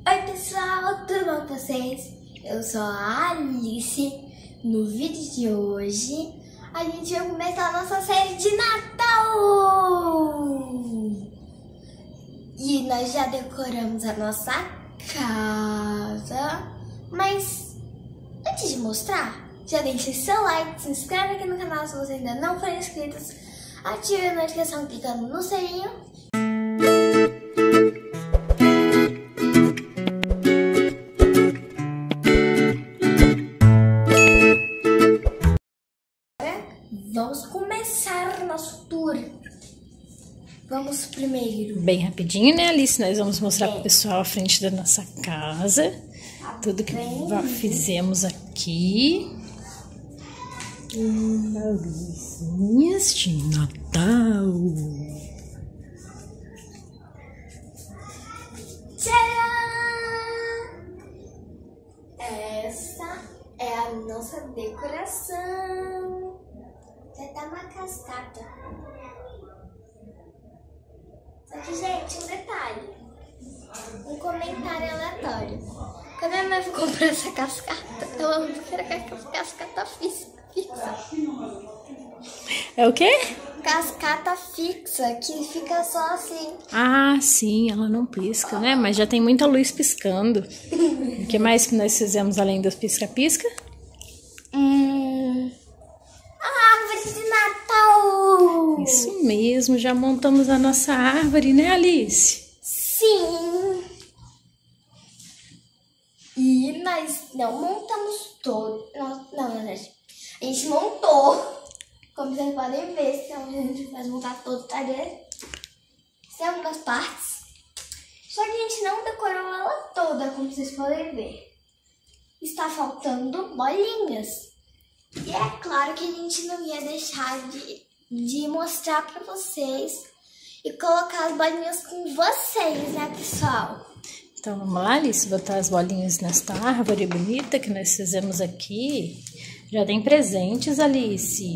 Oi pessoal, tudo bom com vocês? Eu sou a Alice. No vídeo de hoje a gente vai começar a nossa série de Natal! E nós já decoramos a nossa casa. Mas antes de mostrar, já deixe seu like, se inscreve aqui no canal se você ainda não for inscrito, ative a notificação clicando no sininho. Vamos começar o nosso tour. Vamos primeiro. Bem rapidinho, né, Alice? Nós vamos mostrar pro pessoal a frente da nossa casa. Tudo que fizemos aqui. Luzinhas de Natal. Tcharam! Essa é a nossa decoração. Já tá uma cascata. Só que, gente, um detalhe. Um comentário aleatório. Quando a minha mãe comprou essa cascata, ela não queria cascata fixa. É o quê? Cascata fixa, que fica só assim. Ah, sim, ela não pisca, né? Mas já tem muita luz piscando. O que mais que nós fizemos além dos pisca-pisca? A árvore de Natal! Isso mesmo, já montamos a nossa árvore, né, Alice? Sim! E nós não montamos todo. Não, na verdade. A gente montou. Como vocês podem ver, se a gente vai montar todo, tá ligado? Tem algumas partes. Só que a gente não decorou ela toda, como vocês podem ver. Está faltando bolinhas. E é claro que a gente não ia deixar de mostrar pra vocês e colocar as bolinhas com vocês, né, pessoal? Então vamos lá, Alice, botar as bolinhas nesta árvore bonita que nós fizemos aqui. Já tem presentes, Alice.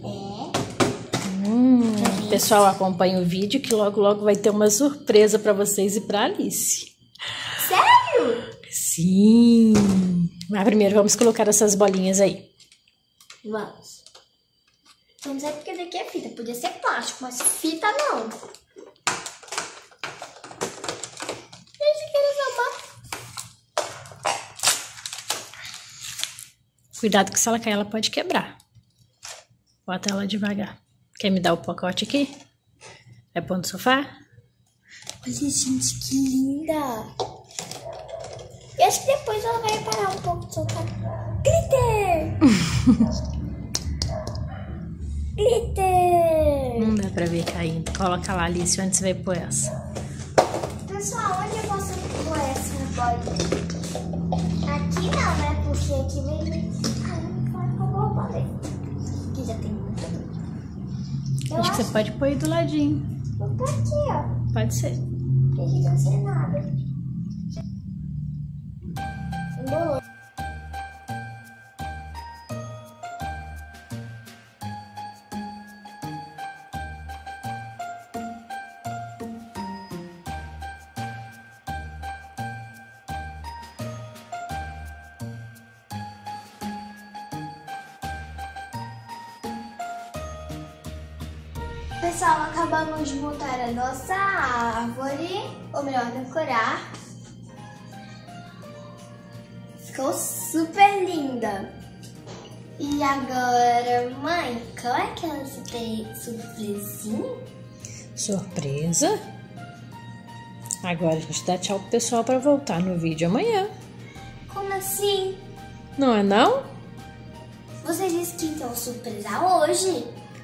O pessoal acompanha o vídeo que logo logo vai ter uma surpresa para vocês e para Alice. Sério? Sim! Mas primeiro vamos colocar essas bolinhas aí. Vamos. Não sei porque daqui é fita. Podia ser plástico, mas fita não. Gente, quero salvar. Cuidado que se ela cair, ela pode quebrar. Bota ela devagar. Quer me dar o pacote aqui? Vai pôr no sofá? Olha, gente, que linda. Eu acho que depois ela vai parar um pouco de soltar. Glitter! Glitter! Não dá pra ver caindo. Coloca lá, Alice, onde você vai pôr essa? Pessoal, onde eu posso pôr essa bolinha? Aqui não, né? Porque aqui vem... Ah, não vou poder. Aqui já tem muito. Acho que você pode pôr aí do ladinho. Vou pôr aqui, ó. Pode ser. Aqui não sei nada. Embolou. Pessoal, acabamos de montar a nossa árvore, ou melhor, decorar. Ficou super linda. E agora, mãe, qual é que você tem surpresinha? Surpresa? Agora a gente dá tchau pro pessoal para voltar no vídeo amanhã. Como assim? Não é não? Você disse que então surpresa hoje?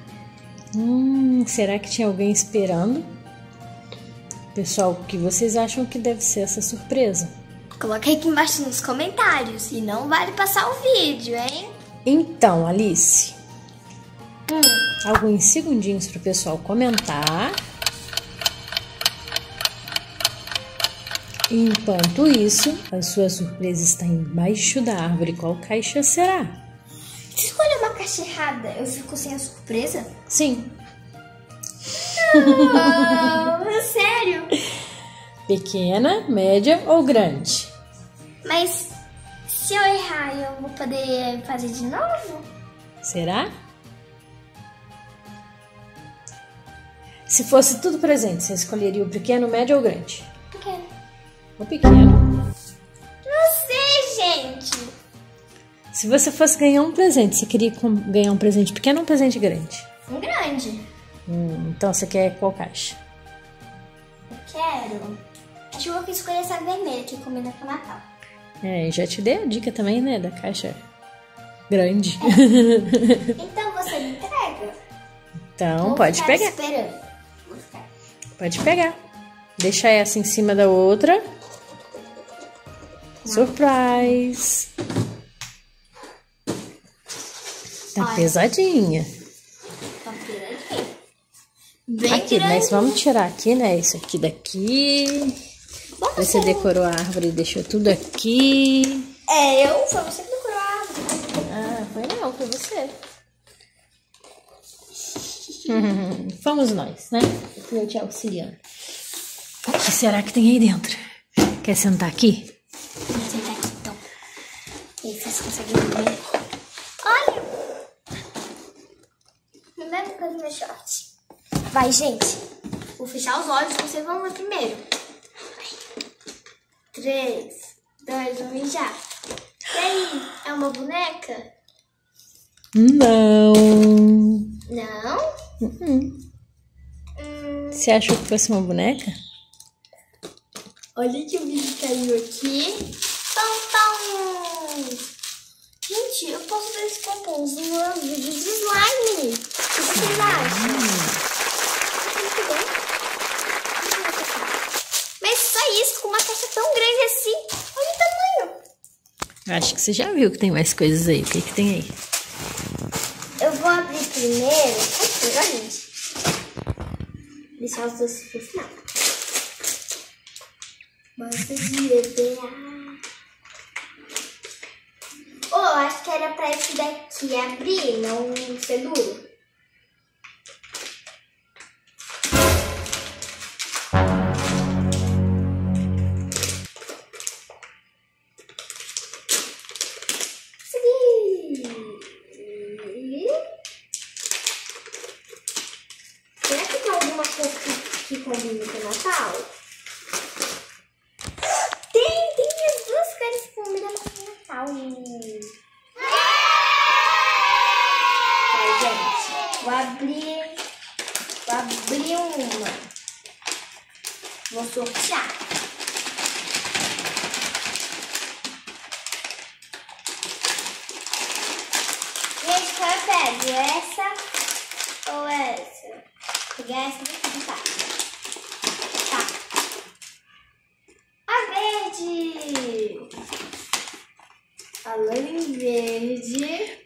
Será que tinha alguém esperando? Pessoal, o que vocês acham que deve ser essa surpresa? Coloca aí aqui embaixo nos comentários. E não vale passar o vídeo, hein? Então, Alice, alguns segundinhos para o pessoal comentar. Enquanto isso, a sua surpresa está embaixo da árvore. Qual caixa será? Se escolher uma caixa errada, eu fico sem a surpresa? Sim. Não, sério? Pequena, média ou grande? Mas se eu errar, eu vou poder fazer de novo? Será? Se fosse tudo presente, você escolheria o pequeno, médio ou grande? Pequeno. O pequeno. Não sei, gente. Se você fosse ganhar um presente, você queria ganhar um presente pequeno ou um presente grande? Um grande. Então você quer qual caixa? Eu quero. Acho que eu vou escolher essa vermelha que combina com o Natal. Já te dei a dica também, né? Da caixa grande. Então você me entrega? Então Vou pode ficar pegar. esperando. Vou ficar. Pode pegar. Deixa essa em cima da outra. Surprise! Tá Olha. pesadinha. Tá pesadinho. Bem Aqui, grande. mas vamos tirar aqui, né? Isso aqui daqui. Vamos Você ser- decorou a árvore e deixou tudo aqui. Foi você que decorou a árvore. Ah, foi não, foi você. Fomos nós, né? Eu te auxiliando. O que será que tem aí dentro? Quer sentar aqui? Vou sentar aqui então. E aí vocês conseguem ver. Olha! No mesmo que do meu short. Vai, gente. Vou fechar os olhos, vocês vão ver primeiro. 3, 2, 1 e já. E aí, é uma boneca? Não. Não? Você achou que fosse uma boneca? Olha que o bicho caiu aqui. Pão, pão! Gente, eu posso ver esse pomponzinho no vídeo de slime. O que vocês acham? Muito bem. Mas só isso, com uma caixa tão grande assim. Olha o tamanho. Acho que você já viu que tem mais coisas aí. O que tem aí? Eu vou abrir primeiro. Aqui, ó, gente. Deixar os dois pro final. Massa de EVA. Acho que era pra esse daqui abrir, não ser duro. Será que tem alguma coisa que combina com o Natal? Tem as duas cores que combinam com o Natal. Vai, gente. Vou abrir uma. Vou sortear. Gente, qual eu pego? Essa ou essa? Vou pegar essa daqui, tá? A verde! Falando em verde,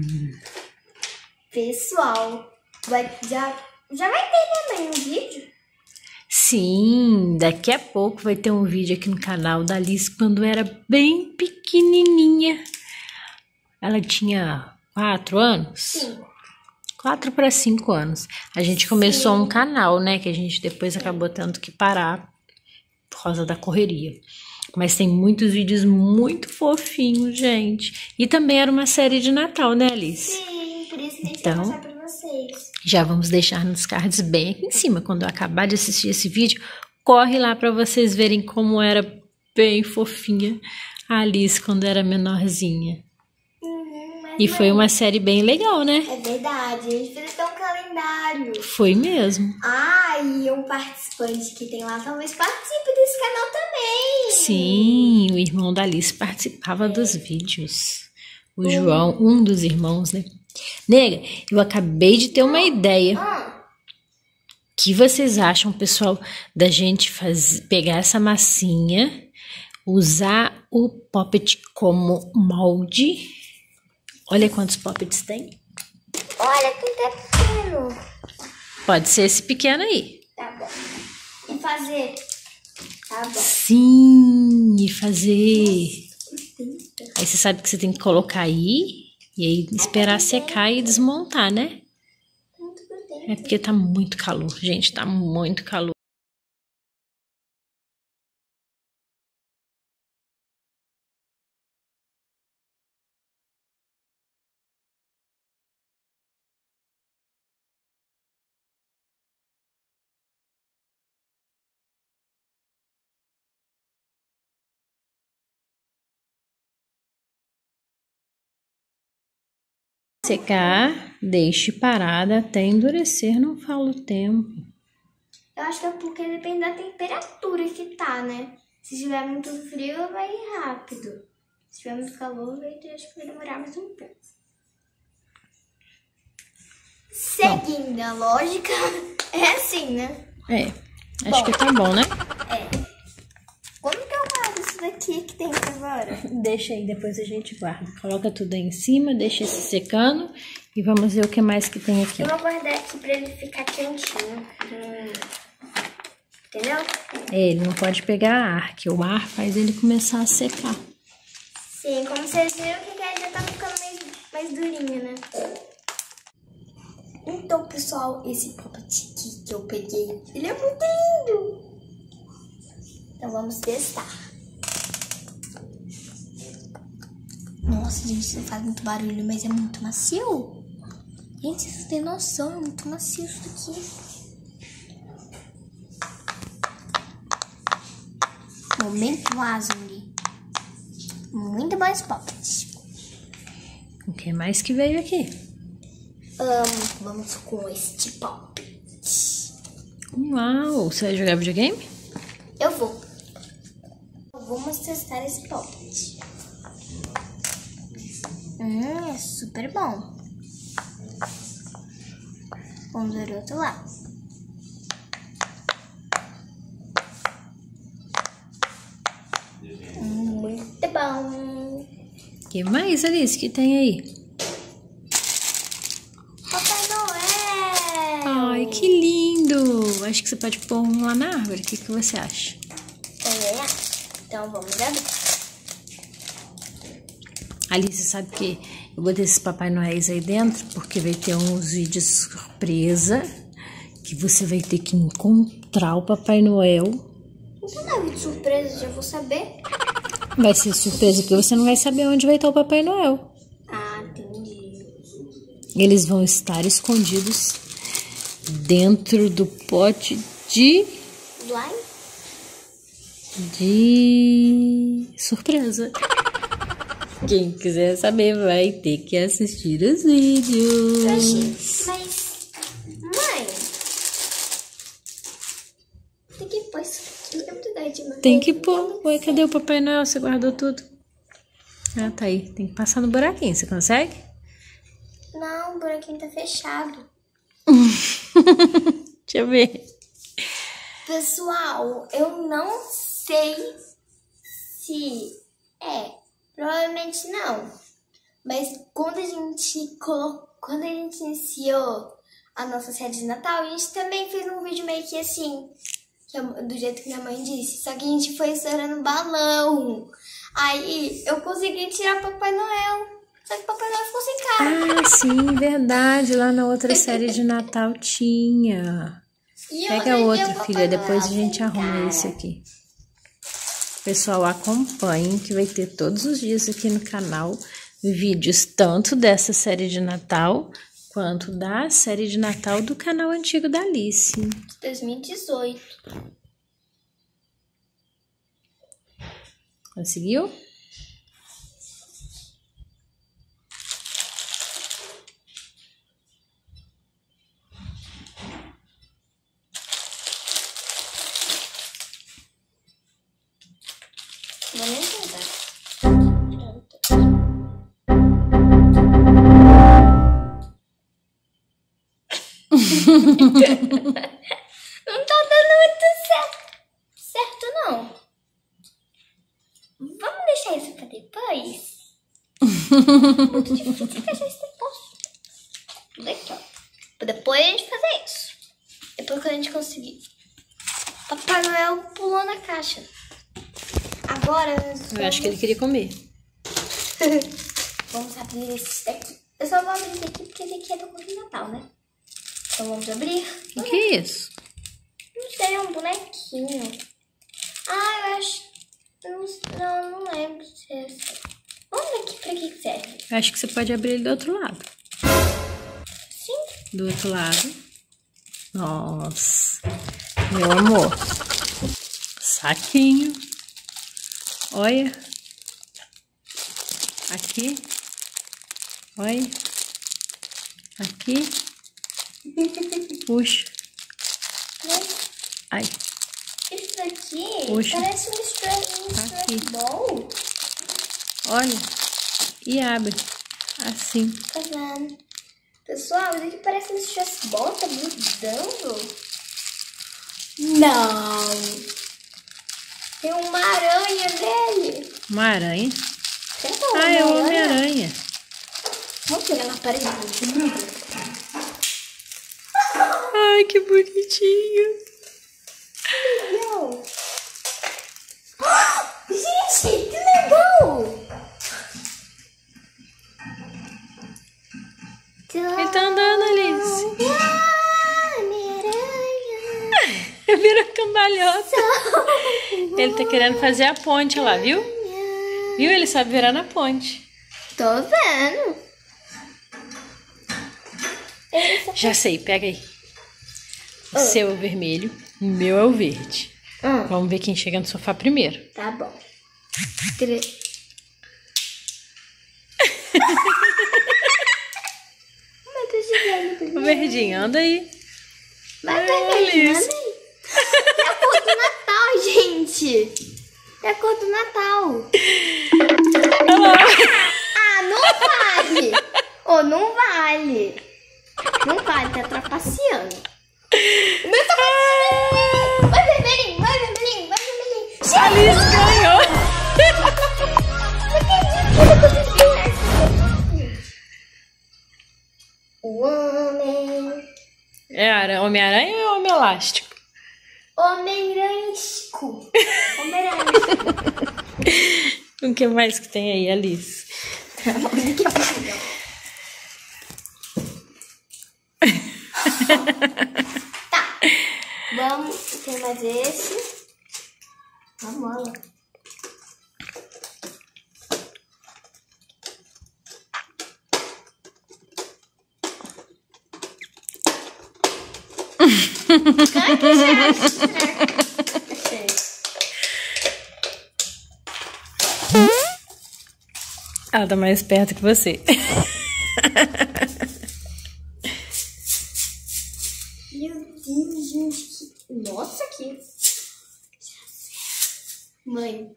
pessoal, já vai ter também um vídeo? Sim, daqui a pouco vai ter um vídeo aqui no canal da Alice quando era bem pequenininha. Ela tinha 4 anos? Sim. 4 para 5 anos. A gente começou um canal, né? Que a gente depois acabou tendo que parar por causa da correria. Mas tem muitos vídeos muito fofinhos, gente. E também era uma série de Natal, né, Alice? Sim, por isso que eu Então, vou mostrar pra vocês. já vamos deixar nos cards bem aqui em cima. Quando eu acabar de assistir esse vídeo, corre lá para vocês verem como era bem fofinha a Alice quando era menorzinha. E foi uma série bem legal, né? É verdade, a gente fez até um calendário. Foi mesmo. E um participante que tem lá talvez participe desse canal também. Sim, o irmão da Alice participava dos vídeos. O João, um dos irmãos, né? Nega, eu acabei de ter uma ideia. O que vocês acham, pessoal, da gente pegar essa massinha, usar o poppet como molde? Olha quantos poppets tem. Olha, tem até pequeno. Pode ser esse pequeno aí. Tá bom. E fazer. Tá bom. Sim, e fazer. Aí você sabe que você tem que colocar aí e aí esperar secar e desmontar, né? É porque tá muito calor, gente, tá muito calor. Secar, deixe parada até endurecer, não fala o tempo. Eu acho que é porque depende da temperatura que tá, né? Se tiver muito frio, vai ir rápido. Se tiver muito calor, acho que vai demorar mais um pouco. Seguindo a lógica, é assim, né? É, acho que tá bom, né? É. Como que eu guardo isso daqui que tem aqui agora? Deixa aí, depois a gente guarda. Coloca tudo aí em cima, deixa esse secando e vamos ver o que mais que tem aqui. Eu vou guardar aqui pra ele ficar quentinho. Entendeu? Ele não pode pegar ar, que o ar faz ele começar a secar. Sim, como vocês viram que ele já tá ficando mais durinho, né? Então, pessoal, esse poppet aqui que eu peguei, ele é muito lindo. Então, vamos testar. Nossa, gente, isso faz muito barulho, mas é muito macio. Gente, vocês têm noção, é muito macio isso aqui. Momento Azuri. Muito bom esse poppet. O que mais que veio aqui? Vamos com este poppet. Uau, você vai jogar videogame? Eu vou. Vamos testar esse poppet. É super bom. Vamos ver o outro lado. Muito bom. O que mais, Alice, que tem aí? Papai Noel. Ai, que lindo! Acho que você pode pôr um lá na árvore. O que você acha? Também acho. Então vamos abrir. Alice, sabe que eu botei esses Papai Noéis aí dentro porque vai ter uns vídeos surpresa que você vai ter que encontrar o Papai Noel. Então não é vídeo surpresa, já vou saber. Vai ser surpresa porque você não vai saber onde vai estar o Papai Noel. Ah, entendi. Eles vão estar escondidos dentro do pote de surpresa. Quem quiser saber vai ter que assistir os vídeos. Mas, mãe, tem que pôr isso aqui, é verdade, mãe. Tem que pôr. Ué, cadê o Papai Noel? Você guardou tudo? Ah, tá aí. Tem que passar no buraquinho. Você consegue? Não, o buraquinho tá fechado. Deixa eu ver. Pessoal, eu não sei se provavelmente não. Mas quando a gente iniciou a nossa série de Natal, a gente também fez um vídeo meio que assim, do jeito que minha mãe disse. Só que a gente foi estourando balão. Aí eu consegui tirar o Papai Noel. Só que o Papai Noel ficou sem cara. Ah, sim, verdade. Lá na outra série de Natal tinha. Pega outro, filha. Depois a gente arruma esse aqui. Pessoal, acompanhem que vai ter todos os dias aqui no canal vídeos tanto dessa série de Natal quanto da série de Natal do canal antigo da Alice. 2018. Conseguiu? Vou nem tentar. Não tá dando muito certo não. Vamos deixar isso pra depois? Muito difícil deixar isso depois. Depois a gente fazer isso. Depois que a gente conseguir. Papai Noel pulou na caixa. Agora... Eu acho que ele queria comer. Vamos abrir esse daqui. Eu só vou abrir esse daqui porque esse aqui é do Coelho de Natal, né? Então vamos abrir. O que é isso? Não sei, é um bonequinho. Ah, eu acho... Não lembro se é assim. Vamos ver aqui pra que serve. Eu acho que você pode abrir ele do outro lado. Sim. Do outro lado. Nossa. Meu amor. Saquinho. Olha. Aqui. Olha. Aqui. Puxa. Ai. Isso daqui Puxa. parece um stress ball. Olha. E abre. Assim. Tá vendo? Pessoal, isso aqui parece um stress ball. Tá grudando. Não. Tem uma aranha nele. Uma aranha? Ah, é o Homem-Aranha. Vamos pegar na parede. Ai, que bonitinho. Legal. Gente, que legal. Ele tá andando, Alice. Homem-Aranha. Vira cambalhota. Ele tá querendo fazer a ponte lá, viu? Viu? Ele sabe virar na ponte. Tô vendo. Já sei, pega aí. O seu é o vermelho, o meu é o verde. Vamos ver quem chega no sofá primeiro. Tá bom. O verdinho, anda aí. Vai, vermelhinho, anda aí. É a cor do Natal, gente. É a cor do Natal. Ah, não vale. Oh, não vale. Não vale, tá trapaceando. Não tá trapaceando. Vai, vermelhinho, vai, vermelhinho, vai, vermelhinho. Alice ganhou. O homem. É Homem-Aranha ou é Homem Elástico? Homem-Aranha-esco. O que mais que tem aí, Alice? Tá. Vamos. Tem mais esse. Vamos lá. Ela tá mais perto que você. Meu Deus, gente. Nossa, que... Mãe.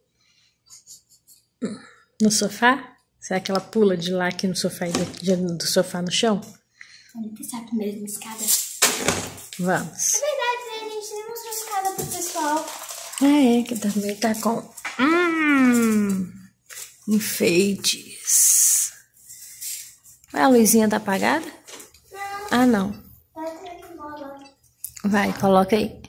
No sofá? Será que ela pula de lá aqui no sofá e do sofá no chão? Vamos testar primeiro na escada. Vamos. É verdade, né? A gente nem mostrou a escada pro pessoal. Que também tá com... enfeites. A luzinha tá apagada? Não. Ah, não. Vai ter que bola. Vai, coloca aí.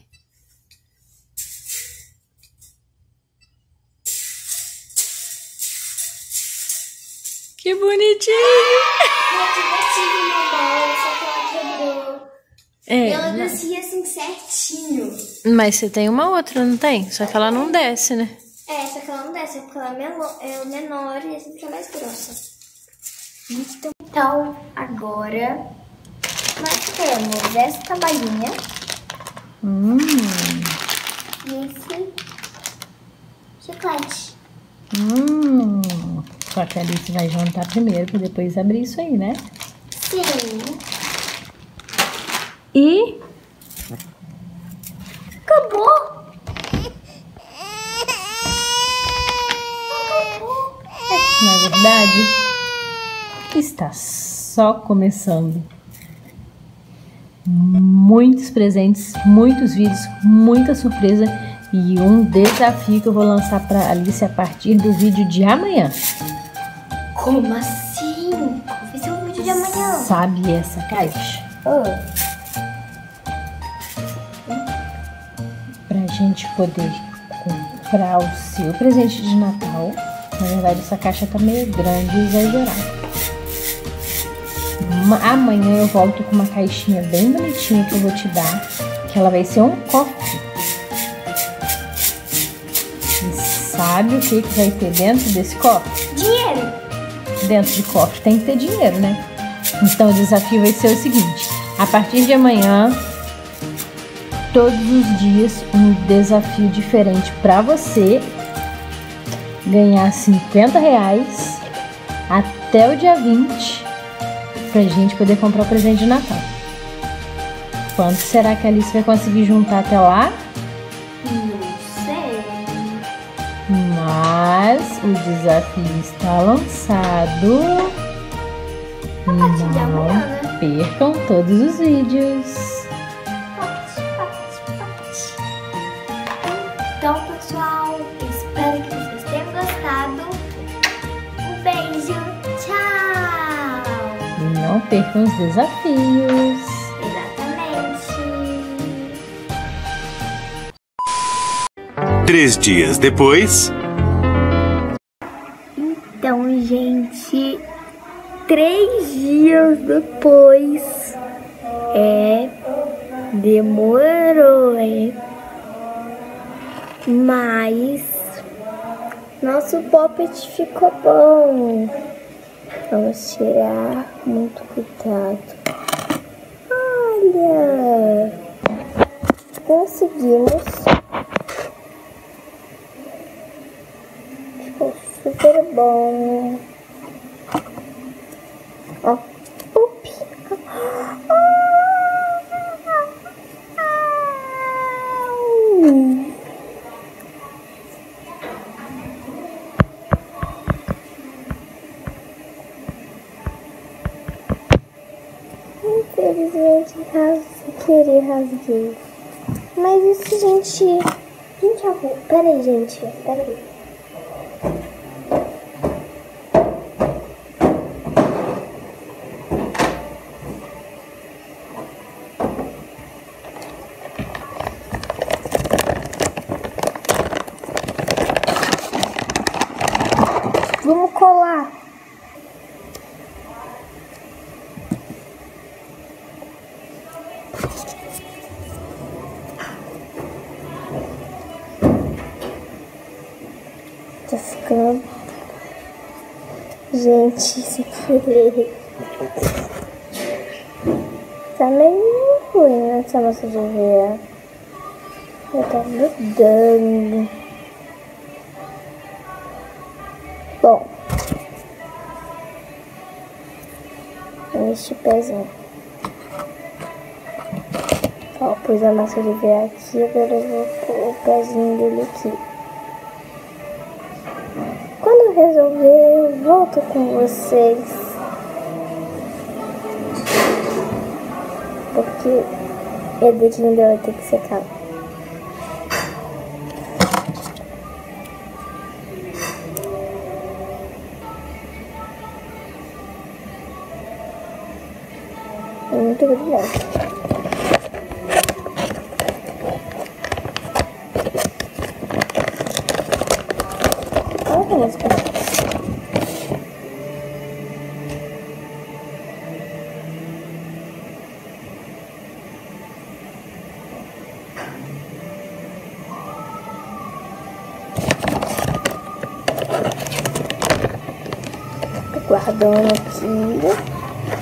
Que bonitinho! Eu tive uma bola, só que ela quebrou. E ela Não. descia assim certinho. Mas você tem uma outra, não tem? Só que ela não desce, né? É, só que ela não desce, porque ela é menor e essa aqui é mais grossa. Então, agora nós temos essa balinha. E esse chiclete. Só que a Alice vai juntar primeiro pra depois abrir isso aí, né? Sim. E... acabou. na verdade, está só começando. Muitos presentes, muitos vídeos, muita surpresa e um desafio que eu vou lançar para Alice a partir do vídeo de amanhã. Como assim? Vai ser um vídeo de amanhã. Sabe essa caixa? Pra gente poder comprar o seu presente de Natal. Na verdade, essa caixa tá meio grande e exagerada. Amanhã eu volto com uma caixinha bem bonitinha que eu vou te dar, que ela vai ser um cofre. E sabe o que vai ter dentro desse cofre? Dinheiro. Dentro de cofre tem que ter dinheiro, né? Então o desafio vai ser o seguinte: a partir de amanhã, todos os dias, um desafio diferente para você ganhar R$50 até o dia 20. pra gente poder comprar o presente de Natal. Quanto será que a Alice vai conseguir juntar até lá? Não sei. Mas o desafio está lançado. A partir de amanhã, né? Não percam todos os vídeos. Então, pessoal, espero que vocês tenham gostado. Um beijo, tchau! E não percam os desafios. Exatamente. 3 dias depois. Então, gente, 3 dias depois. Demorou, hein? Mas nosso poppet ficou bom. Vamos tirar muito cuidado. Olha, conseguimos. Ficou super bom. Ó, up. Infelizmente, sem querer rasguei. Mas isso, gente... Peraí, gente. Peraí. Vamos colar. Tá ficando... Gente, sem querer. Tá meio ruim essa massa de ver. Já tá mudando. Bom. Este pezinho. Ó, pus a massa de ver aqui, agora eu vou pôr o pezinho dele aqui. Quando eu resolver, eu volto com vocês. Porque o dedinho dela tem que secar. É muito brilhante. Olha a música. Tô guardando aqui.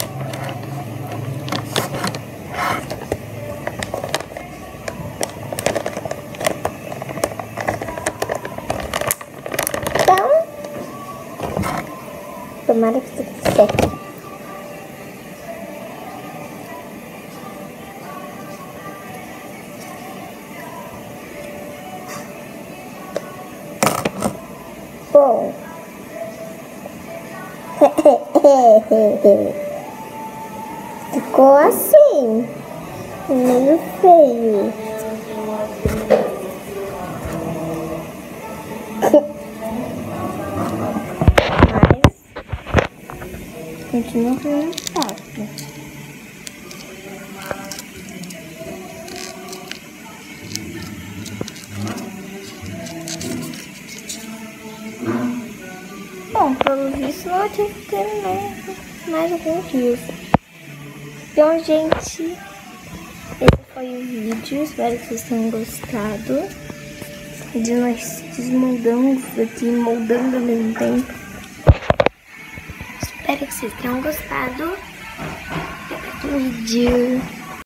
Tomara que tudo certo. Bom. Ficou assim. Meio feio. Continua muito fácil. Bom, pelo visto não tinha que ter mais alguns dias. Então, gente, esse foi o vídeo. Espero que vocês tenham gostado de nós desmoldando aqui, moldando ao mesmo tempo. Espero que vocês tenham gostado do vídeo.